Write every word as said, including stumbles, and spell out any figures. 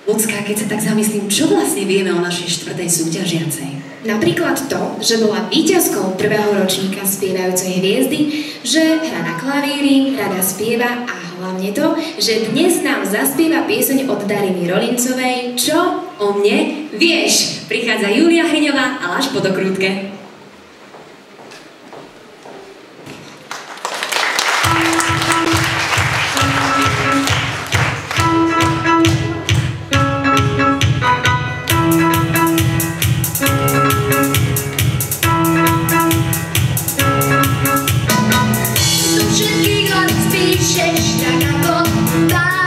Ľudská, keď sa tak zamyslím, čo vlastne vieme o našej štvrtej súťažiacej? Napríklad to, že bola víťazkou prvého ročníka Spievajúcej hviezdy, že hrá na klavíri, rada spieva a hlavne to, že dnes nám zaspieva pieseň od Dariny Rolincovej Čo o mne vieš? Prichádza Julia Hriňová a Láš Podokrútke. Všetkých len spíšeš, tak ako tá.